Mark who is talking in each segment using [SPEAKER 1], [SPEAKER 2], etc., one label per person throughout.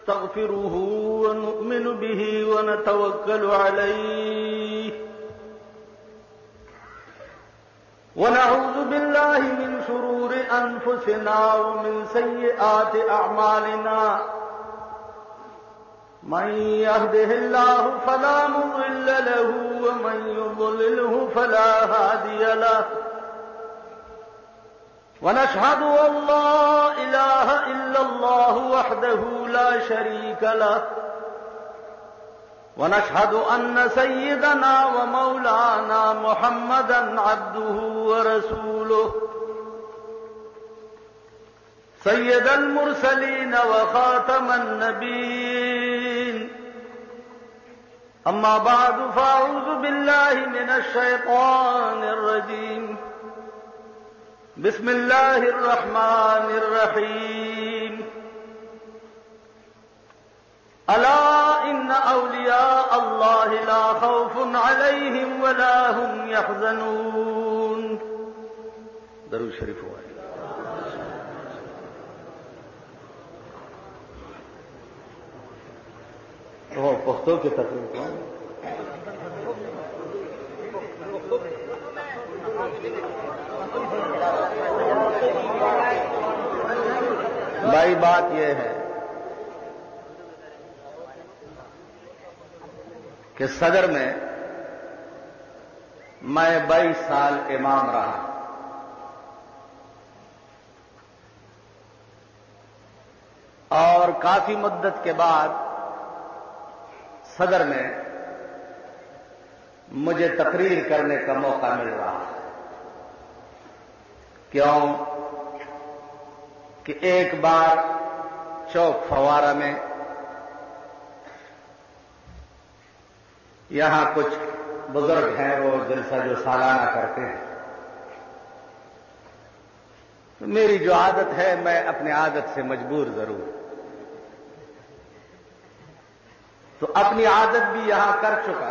[SPEAKER 1] نستغفره ونؤمن به ونتوكل عليه ونعوذ بالله من شرور أنفسنا ومن سيئات أعمالنا من يهده الله فلا مضل له ومن يضلله فلا هادي له ونشهد أن لا إله إلا الله وحده لا شريك له ونشهد أن سيدنا ومولانا محمدا عبده ورسوله سيد المرسلين وخاتم النبيين أما بعد فأعوذ بالله من الشيطان الرجيم بسم الله الرحمن الرحيم ألا إن أولياء الله لا خوف عليهم ولا هم يحزنون درود شریف ہوا وہ پختو کی تقریر کون بھائی بات یہ ہے کہ صدر میں 22 سال امام رہا اور کافی مدت کے بعد صدر میں مجھے تقریر کرنے کا موقع مل رہا ہے. کیوں کہ ایک بار چوک فوارہ میں یہاں کچھ بزرگ ہیں وہ جلسہ جو سالانہ کرتے ہیں تو میری جو عادت ہے میں اپنے عادت سے مجبور ضرور تو اپنی عادت بھی یہاں کر چکا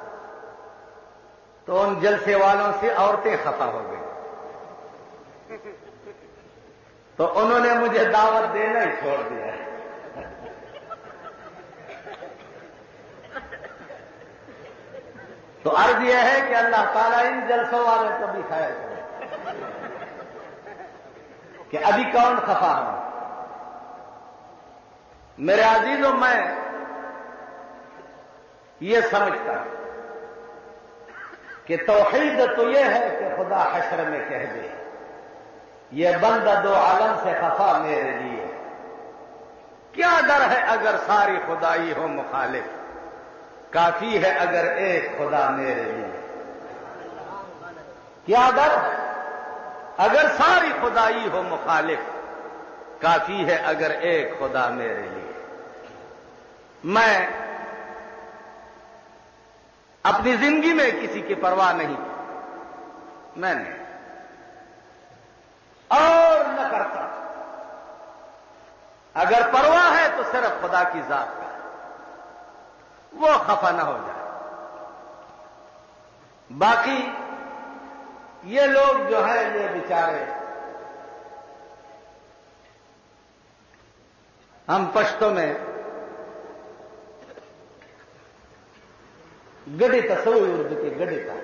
[SPEAKER 1] تو ان جلسے والوں سے عورتیں خفا ہو گئی تو انہوں نے مجھے دعوت دینا ہی چھوڑ دیا. تو عرض یہ ہے کہ اللہ تعالیٰ ان جلسوں والوں کو بھی خیر کرے کہ ابھی کون خفا ہوں. میرے عزیزوں میں یہ سمجھتا ہوں کہ توحید تو یہ ہے کہ خدا حشر میں کہہ دے یہ بندہ دو عالم سے خفا میرے لیے. کیا ڈر ہے اگر ساری خدائی ہو مخالف کافی ہے اگر ایک خدا میرے لیے. کیا ڈر ہے اگر ساری خدائی ہو مخالف کافی ہے اگر ایک خدا میرے لیے. میں اپنی زندگی میں کسی کی پرواہ نہیں میں نے اور نہ کرتا. اگر پرواہ ہے تو صرف خدا کی ذات کا ہے وہ خفا نہ ہو جائے. باقی یہ لوگ جو ہیں یہ بیچارے ہم پشتوں میں گڈی تصویر اردو کی گڈی کا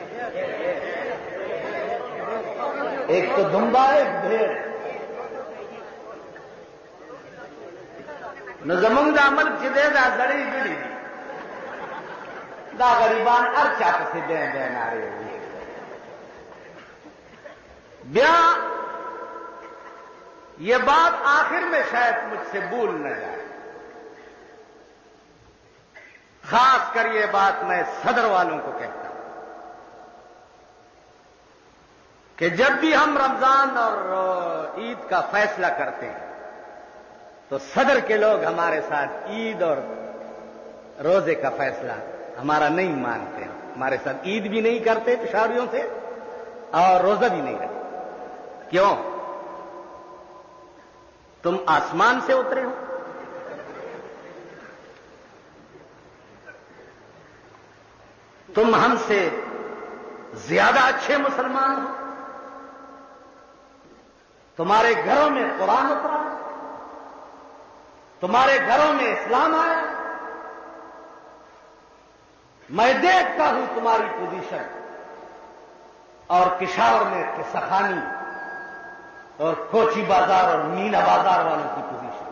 [SPEAKER 1] ایک تو دمبا ایک بھیڑ نو زمونږ د عمل چې دی دا زړې ګډې دي دا غریبان هر چا پسې بین نارې وي. بیا یہ بات آخر میں شاید مجھ سے بھول نہ جائے. خاص کر یہ بات میں صدر والوں کو کہتا ہوں کہ جب بھی ہم رمضان اور عید کا فیصلہ کرتے ہیں تو صدر کے لوگ ہمارے ساتھ عید اور روزے کا فیصلہ ہمارا نہیں مانتے ہیں. ہمارے ساتھ عید بھی نہیں کرتے پشاوریوں سے اور روزہ بھی نہیں رکھتے. کیوں؟ تم آسمان سے اترے ہو. تم ہم سے زیادہ اچھے مسلمان ہو. تمہارے گھروں میں قرآن اترا تمہارے گھروں میں اسلام آیا. میں دیکھتا ہوں تمہاری پوزیشن اور کشاور میں سخانی اور کوچی بازار اور مینا بازار والوں کی پوزیشن.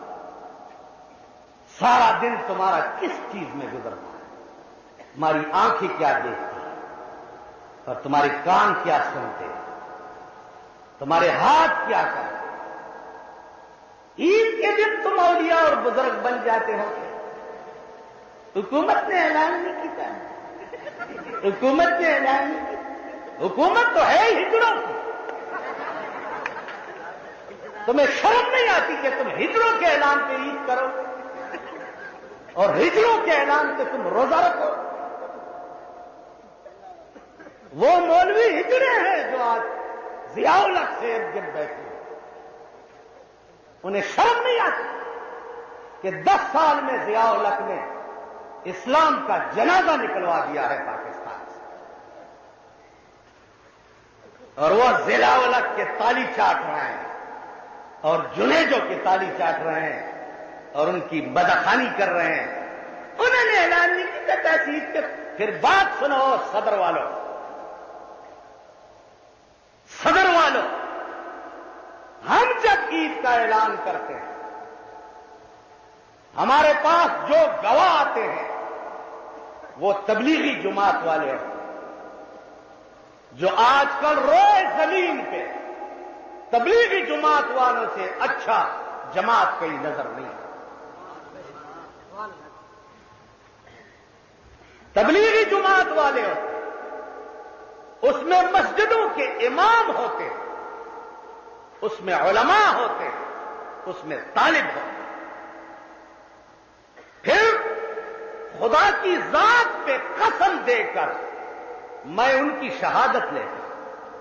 [SPEAKER 1] سارا دن تمہارا کس چیز میں گزرتا ہے؟ تمہاری آنکھیں کیا دیکھتی ہیں اور تمہارے کان کیا سنتے ہیں؟ تمہارے ہاتھ کیا کرتے؟ عید کے دن تم اولیاء اور بزرگ بن جاتے ہو. حکومت نے اعلان نہیں کیا. حکومت نے اعلان نہیں کیا. حکومت تو ہے ہجڑوں کی. تمہیں شرم نہیں آتی کہ تم ہجڑوں کے اعلان پہ عید کرو اور ہجڑوں کے اعلان پہ تم روزہ رکھو؟ وہ مولوی ہجڑے ہیں جو آج ضیاء الحق سے ایک دن بیٹھے. انہیں شرم نہیں آتی کہ 10 سال میں ضیاء الحق نے اسلام کا جنازہ نکلوا دیا ہے پاکستان سے, اور وہ ضیاء الحق کے تالی چاٹ رہے ہیں اور جنیجوں کی تالی چاٹ رہے ہیں اور ان کی بدخانی کر رہے ہیں. انہوں نے اعلان نہیں کیا تحصیل کے. پھر بات سنو صدر والوں, صدر والوں, ہم جب عید کا اعلان کرتے ہیں ہمارے پاس جو گواہ آتے ہیں وہ تبلیغی جماعت والے ہیں جو آج کل روئے زمین پہ تبلیغی جماعت والوں سے اچھا جماعت کوئی نظر نہیں. تبلیغی جماعت والے ہوتے, اس میں مسجدوں کے امام ہوتے, اس میں علماء ہوتے, اس میں طالب ہوتے. پھر خدا کی ذات پہ قسم دے کر میں ان کی شہادت لیتا ہوں.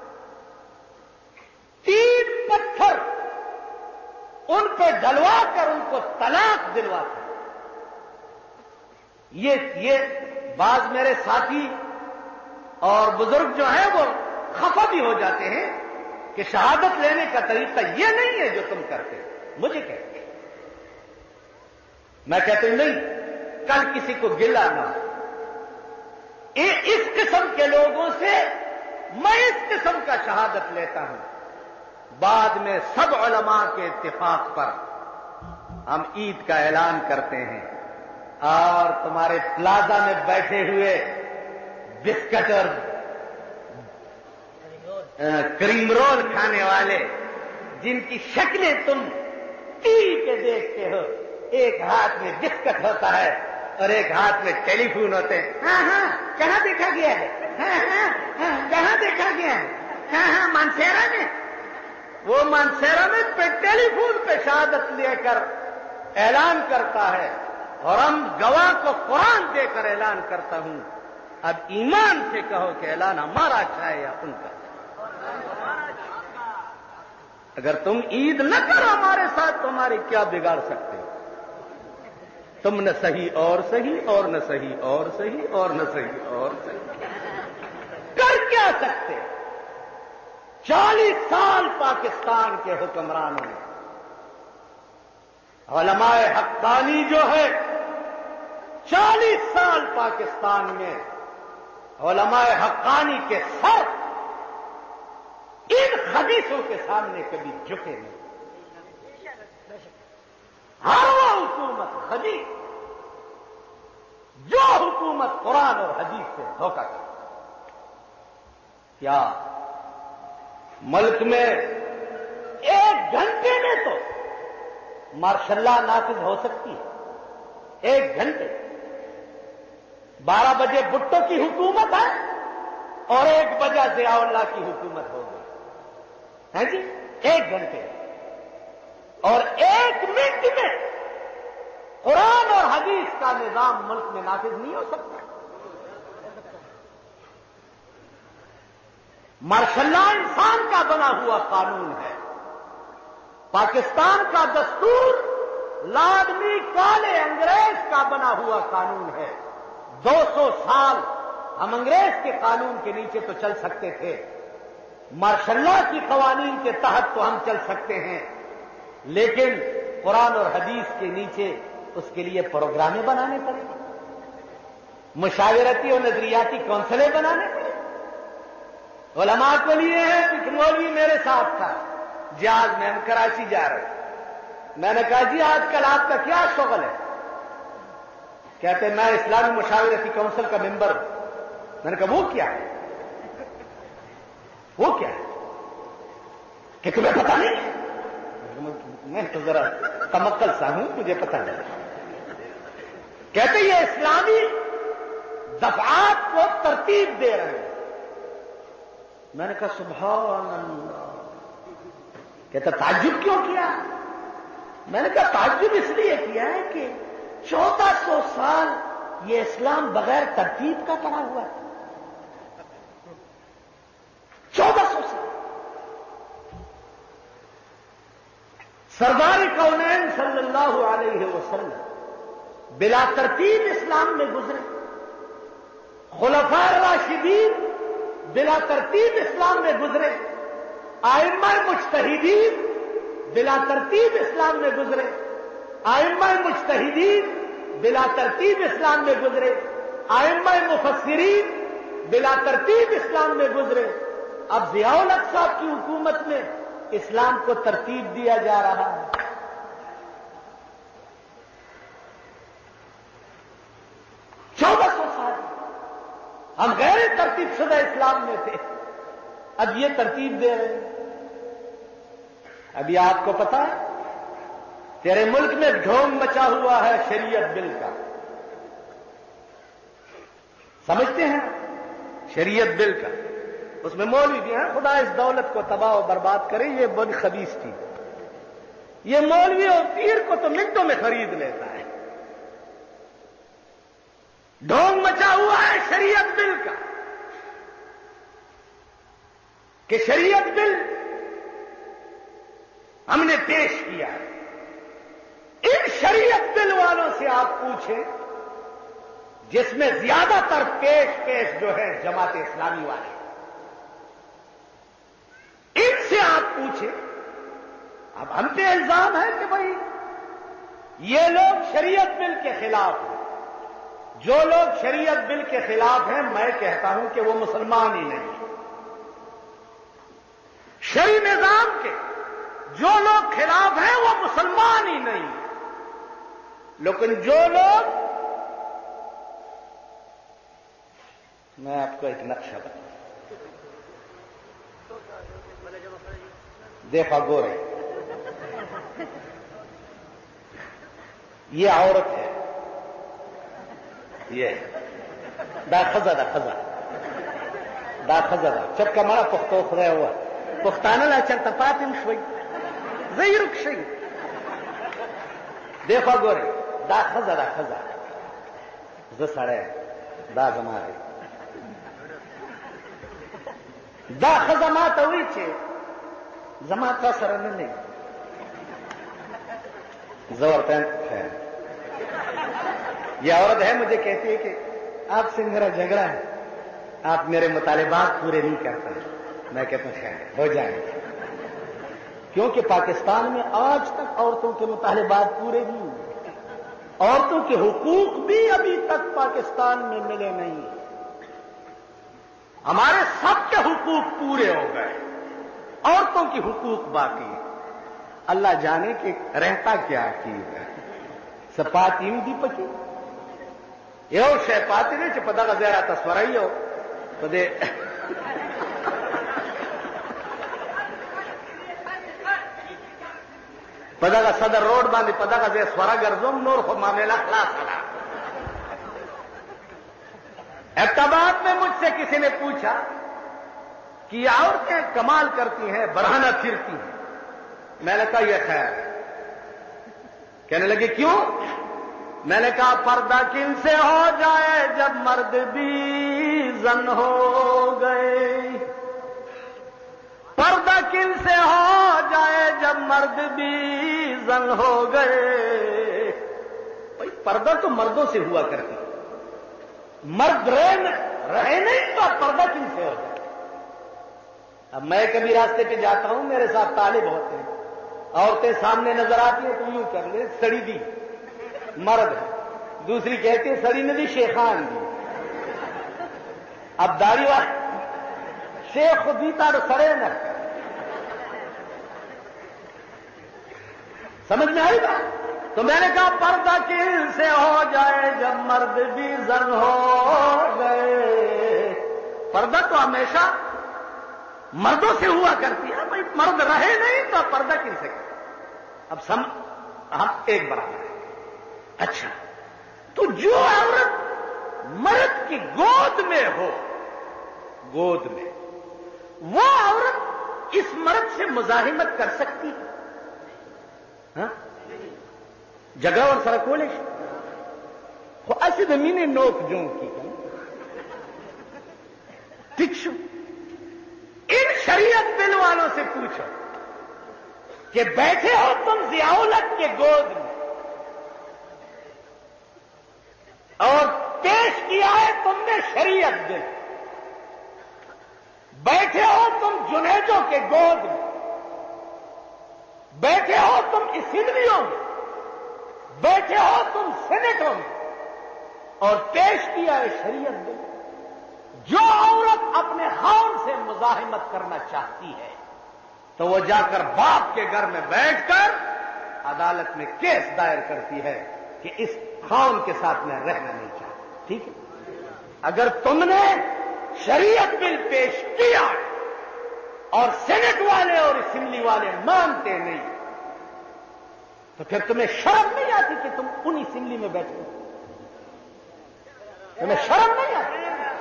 [SPEAKER 1] 3 پتھر ان پہ ڈلوا کر ان کو طلاق دلواتا. یہ بعض میرے ساتھی اور بزرگ جو ہیں وہ خفا بھی ہو جاتے ہیں کہ شہادت لینے کا طریقہ یہ نہیں ہے جو تم کرتے. مجھے کہتے ہیں, میں کہتا ہوں نہیں, کل کسی کو گلا نہ ہو. اس قسم کے لوگوں سے میں اس قسم کا شہادت لیتا ہوں. بعد میں سب علماء کے اتفاق پر ہم عید کا اعلان کرتے ہیں اور تمہارے پلازا میں بیٹھے ہوئے بسکٹ اور کریم رول کھانے والے جن کی شکلیں تم ٹی وی پہ دیکھتے ہو, ایک ہاتھ میں بسکٹ ہوتا ہے اور ایک ہاتھ میں ٹیلی فون ہوتے ہیں. ہاں ہاں کہاں دیکھا گیا ہے, ہاں ہاں ہاں کہاں دیکھا گیا ہے, ہاں ہاں مانسیرا میں. وہ مانسیرا میں ٹیلی فون پہ شہادت لے کر اعلان کرتا ہے اور ہم گواہ کو قرآن دے کر اعلان کرتا ہوں. اب ایمان سے کہو کہ اعلان ہمارا اچھا ہے یا ان کا. اگر تم عید نہ کرو ہمارے ساتھ تو ہماری کیا بگاڑ سکتے ہو؟ تم نہ صحیح اور صحیح اور نہ صحیح اور صحیح اور نہ صحیح اور صحیح کر کیا سکتے؟ 40 سال پاکستان کے حکمرانوں نے, علماء حقانی جو ہے 40 سال پاکستان میں علماء حقانی کے سر ان خبیثوں کے سامنے کبھی جھکے نہیں. ہر وہ حکومت خبیث جو حکومت قرآن اور حدیث سے دھوکہ کرتی. کیا ملک میں 1 گھنٹے میں تو ماشاء اللہ نافذ ہو سکتی ہے؟ 1 گھنٹے. 12 بجے بھٹو کی حکومت ہے اور 1 بجے ضیاء اللہ کی حکومت ہو گئی ہے جی. 1 گھنٹے اور 1 منٹ میں قرآن اور حدیث کا نظام ملک میں نافذ نہیں ہو سکتا. ماشاء اللہ انسان کا بنا ہوا قانون ہے. پاکستان کا دستور لادمی کالے انگریز کا بنا ہوا قانون ہے. 200 سال ہم انگریز کے قانون کے نیچے تو چل سکتے تھے, ماشاء اللہ کی قوانین کے تحت تو ہم چل سکتے ہیں, لیکن قرآن اور حدیث کے نیچے اس کے لیے پروگرامیں بنانے پڑیں گے، مشاورتی اور نظریاتی کونسلیں بنانے پڑیں گے۔ علماء کو لیے ہیں، ایک مولوی میرے ساتھ تھا جہاز میں، ہم کراچی جا رہے، میں نے کہا جی آج کل آپ کا کیا شغل ہے؟ کہتے میں اسلامی مشاورتی کونسل کا ممبر ہوں۔ میں نے کہا وہ کیا ہے؟ وہ کیا ہے کہ تمہیں پتہ نہیں؟ میں تو ذرا تمکل سا ہوں، مجھے پتہ نہیں۔ کہتے یہ اسلامی دفعات کو ترتیب دے رہے ہیں۔ میں نے کہا سبحان اللہ۔ کہتا تعجب کیوں کیا؟ میں نے کہا تعجب اس لیے کیا ہے کہ 1400 سال یہ اسلام بغیر ترتیب کا پڑا ہوا ہے۔ 1400 سال سردار کونین صلی اللہ علیہ وسلم بلا ترتیب اسلام میں گزرے، خلفاء راشدین بلا ترتیب اسلام میں گزرے، ائمہ مجتہدین بلا ترتیب اسلام میں گزرے، ائمہ مجتہدین بلا ترتیب اسلام میں گزرے، ائمہ مفسرین بلا ترتیب اسلام میں گزرے۔ اب ضیاء الحق صاحب کی حکومت میں اسلام کو ترتیب دیا جا رہا ہے۔ چودہ سو سال ہم غیر ترتیب شدہ اسلام میں تھے، اب یہ ترتیب دے رہے ہیں۔ ابھی آپ کو پتا ہے تیرے ملک میں ڈھونگ مچا ہوا ہے شریعت بل کا، سمجھتے ہیں شریعت بل کا؟ اس میں مولوی بھی ہیں، خدا اس دولت کو تباہ و برباد کرے، یہ بڑی خبیث چیز ہے۔ یہ مولوی اور پیر کو تو منٹوں میں خرید لیتا ہے۔ ڈھونگ مچا ہوا ہے شریعت بل کا کہ شریعت بل ہم نے پیش کیا ہے۔ ان شریعت بل والوں سے آپ پوچھیں جس میں زیادہ تر پیش جو ہے جماعت اسلامی والے، ان سے آپ پوچھیں۔ اب ہم پہ الزام ہے کہ بھائی یہ لوگ شریعت بل کے خلاف ہیں۔ جو لوگ شریعت بل کے خلاف ہیں میں کہتا ہوں کہ وہ مسلمان ہی نہیں ہیں۔ شرعی نظام کے جو لوگ خلاف ہیں وہ مسلمان ہی نہیں ہیں، لیکن جو لوگ، میں آپ کو ایک نقشہ بتاؤں، دیکھا گورے، یہ عورت ہے، یہ دا خزہ چپکا مارا پختو خدا ہوا پختانه لا چرته پاتم شوي زیرک شي. دیکھو ګورئ دا خزه زه سړی دا زما دی. دا خزه ما ته وایي چې زما تا سره نه دی. زه ورته خیر یہ عورت ہے مجھے کہتی ہے کہ آپ سے میرا جھگڑا ہے, آپ میرے مطالبات پورے نہیں کرتے. میں کہتا ہوں خیر ہو جائیں گے, کیونکہ پاکستان میں آج تک عورتوں کے مطالبات پورے نہیں ہوئے, عورتوں کے حقوق بھی ابھی تک پاکستان میں ملے نہیں. ہمارے سب کے حقوق پورے ہو گئے, عورتوں کے حقوق باقی. اللہ جانے کہ رہتا کیا کی سپاتی دی پکی یو شے پاتی نے پتا کا زیرا تصورائی ہو پدے پدا کا صدر روڈ باندھی پدا کا زیر سورا گرزم نور خو معاملہ خلاص ہلا. احتماد میں مجھ سے کسی نے پوچھا کہ یہ عورتیں کمال کرتی ہیں, برہنہ پھرتی ہیں. میں نے کہا یہ خیر ہے. کہنے لگے کیوں؟ میں نے کہا پردہ کن سے ہو جائے جب مرد بھی زن ہو گئے, پردہ کن سے ہو جائے جب مرد بھی زن ہو گئے. بھائی پردہ تو مردوں سے ہوا کرتی, مرد رہے نہیں تو پردہ کن سے ہو جائے. اب میں کبھی راستے پہ جاتا ہوں, میرے ساتھ طالب ہوتے ہیں, عورتیں سامنے نظر آتی ہیں تو یوں کر لے سڑی دی مرد ہے، دوسری کہتی ہے سڑی ندی شیخان دی. اب داڑھی والے شیخ خود دیتا تو سڑے نہ. سمجھ میں آئی بات؟ تو میں نے کہا پردہ کن سے ہو جائے جب مرد بھی زن ہو گئے. پردہ تو ہمیشہ مردوں سے ہوا کرتی ہے بھائی، مرد رہے نہیں تو پردہ کن سے کرے. اب ہم ایک برابر ہیں. اچھا تو جو عورت مرد کی گود میں ہو، گود میں، وہ عورت اس مرد سے مزاحمت کر سکتی ہے؟ ہاں جگہ اور سڑک بولے ایسے زمینیں نوک جوں کی ٹھیک. ان شریعت بل والوں سے پوچھو کہ بیٹھے ہو تم ضیاء الحق کے گود میں اور پیش کیا ہے تم نے شریعت بل، بیٹھے ہو تم جنیدوں کے گود میں، بیٹھے ہو تم اسمبلیوں میں، بیٹھے ہو تم سینٹوں میں، اور پیش کیا ہے شریعت بل. جو عورت اپنے خاوند سے مزاحمت کرنا چاہتی ہے تو وہ جا کر باپ کے گھر میں بیٹھ کر عدالت میں کیس دائر کرتی ہے کہ اس خاوند کے ساتھ میں رہنا نہیں چاہتی. ٹھیک ہے؟ اگر تم نے شریعت بل پیش کیا اور سینٹ والے اور اسمبلی والے مانتے نہیں تو پھر تمہیں شرم نہیں آتی کہ تم ان اسمبلی میں بیٹھے ہو؟ تمہیں شرم نہیں آتی؟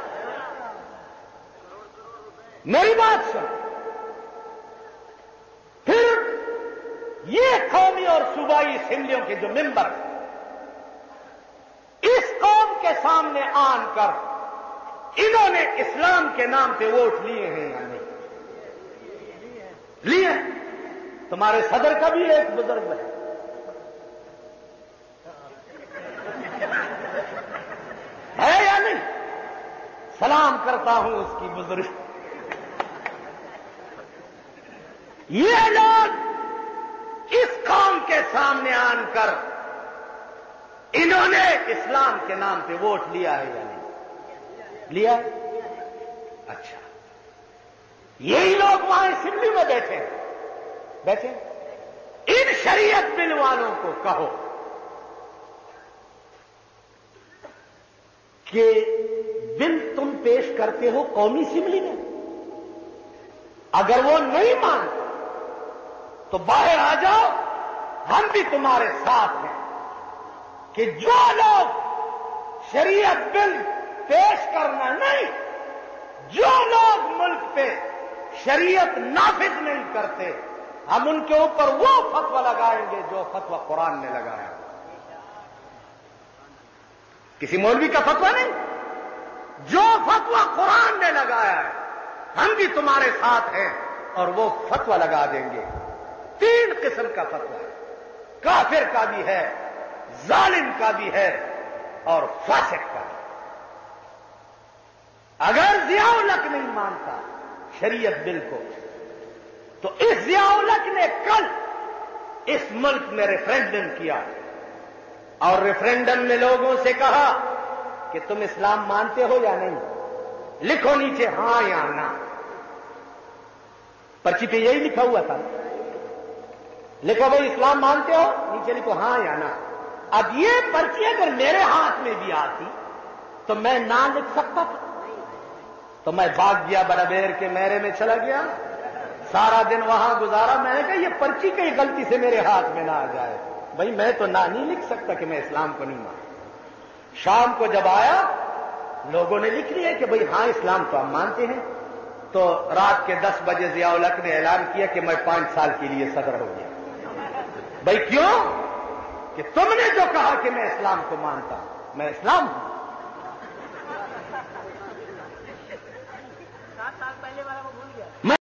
[SPEAKER 1] میری بات سن. پھر یہ قومی اور صوبائی اسمبلیوں کے جو ممبر ہیں اس قوم کے سامنے آن کر انہوں نے اسلام کے نام پہ ووٹ لیے ہیں یا نہیں لیے؟ تمہارے صدر کا بھی ایک بزرگ ہے، یا نہیں؟ سلام کرتا ہوں اس کی بزرگ. یہ لوگ اس قوم کے سامنے آن کر انہوں نے اسلام کے نام پہ ووٹ لیا ہے یا نہیں لیا؟ اچھا یہی لوگ وہاں اسمبلی میں بیٹھے. ان شریعت بل والوں کو کہو کہ بل تم پیش کرتے ہو قومی اسمبلی میں، اگر وہ نہیں مانتے تو باہر آ جاؤ، ہم بھی تمہارے ساتھ ہیں کہ جو لوگ شریعت بل پیش کرنا نہیں، جو لوگ ملک پہ شریعت نافذ نہیں کرتے، ہم ان کے اوپر وہ فتویٰ لگائیں گے جو فتویٰ قرآن نے لگایا. کسی مولوی کا فتویٰ نہیں، جو فتویٰ قرآن نے لگایا ہے ہم بھی تمہارے ساتھ ہیں اور وہ فتویٰ لگا دیں گے. 3 قسم کا فتویٰ ہے، کافر کا بھی ہے، ظالم کا بھی ہے اور فاسق کا بھی. اگر ضیاء الحق نہیں مانتا شریعت بل کو تو اس ضیاء الحق نے کل اس ملک میں ریفرینڈم کیا اور ریفرینڈم میں لوگوں سے کہا کہ تم اسلام مانتے ہو یا نہیں؟ لکھو نیچے ہاں یا نہ. پرچی پہ یہی لکھا ہوا تھا، لکھو بھائی اسلام مانتے ہو، نیچے لکھو ہاں یا نہ. اب یہ پرچی اگر میرے ہاتھ میں بھی آتی تو میں نہ لکھ سکتا تھا، تو میں بھاگ گیا بڑابیر کے میرے میں چلا گیا، سارا دن وہاں گزارا. میں نے کہا یہ پرچی کہیں غلطی سے میرے ہاتھ میں نہ آ جائے. بھائی میں تو نہ نہیں لکھ سکتا کہ میں اسلام کو نہیں مانتا. شام کو جب آیا لوگوں نے لکھ لیا کہ بھائی ہاں اسلام تو ہم مانتے ہیں. تو رات کے 10 بجے ضیاء الحق نے اعلان کیا کہ میں 5 سال کے لیے صدر ہو گیا. بھائی کیوں؟ کہ تم نے جو کہا کہ میں اسلام کو مانتا ہوں، میں اسلام ہوں.